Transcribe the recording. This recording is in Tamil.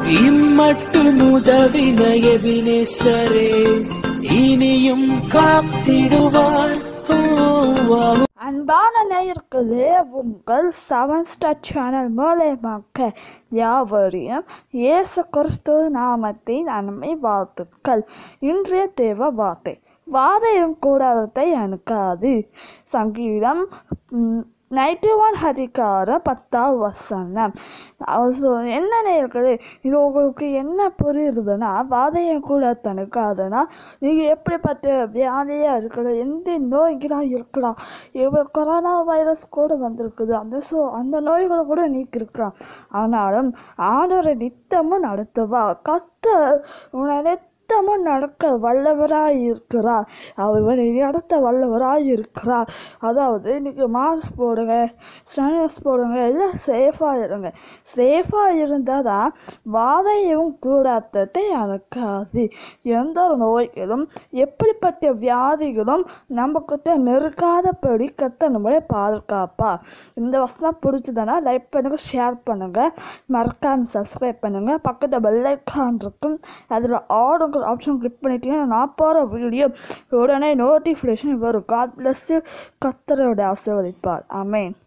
இம்மட்டும் உதவின எபினேசரே இனியும் காத்திடுவார். அன்பான நேயர்களே, உங்கள் 7 ஸ்டார் சேனல் மூலமாக யாவரையும் இயேசு கிறிஸ்து நாமத்தின் நன்மை வாழ்த்துக்கள். இன்றைய தேவ வாதையும் கூடாரத்தை அணுகாது. சங்கீதம் 91 அதிகாரம் 10வது வசனம். என்ன நேயர்களே, இது உங்களுக்கு என்ன புரியுதுன்னா, வாதையும் கூட தணுக்காதுன்னா நீங்கள் எப்படிப்பட்ட வியாதியாக இருக்கலாம், எந்த நோய்களாக இருக்கலாம். இப்போ கொரோனா வைரஸ் கூட வந்திருக்குது, அந்த நோய்களை கூட நீக்கிருக்கலாம். ஆனாலும் ஆண்டவரை நித்தமும் நடத்துவா கர்த்தர் உன்னை நித்தமும் நடக்க வல்லவராய் இருக்கிறார். அவர் நடத்த வல்லவராய் இருக்கிறார். அதாவது இன்னைக்கு மாஸ்க் போடுங்க, சானிடைசர் போடுங்க, எல்லாம் சேஃபாக இருங்க. சேஃபாக இருந்தால் தான் வாதையும் கூடாரத்தை அணுகாது. எந்த ஒரு நோய்களும் எப்படிப்பட்ட வியாதிகளும் நம்மக்கிட்ட நெருக்காதபடி கர்த்தர் நம்மளை பாதுகாப்பா. இந்த வசனம் பிடிச்சதுன்னா லைக் பண்ணுங்க, ஷேர் பண்ணுங்க, மறக்காம சப்ஸ்கிரைப் பண்ணுங்க. பக்கத்தில் பெல் ஐக்கான் இருக்கும், அதில் ஆல் ஆப்ஷன் கிளிக் பண்ணிட்டீங்கன்னா நான் போகிற வீடியோ உடனே நோட்டிஃபிகேஷன் வரும். God bless you. கர்த்தரோட ஆசீர்வதிப்பார். ஆமென்.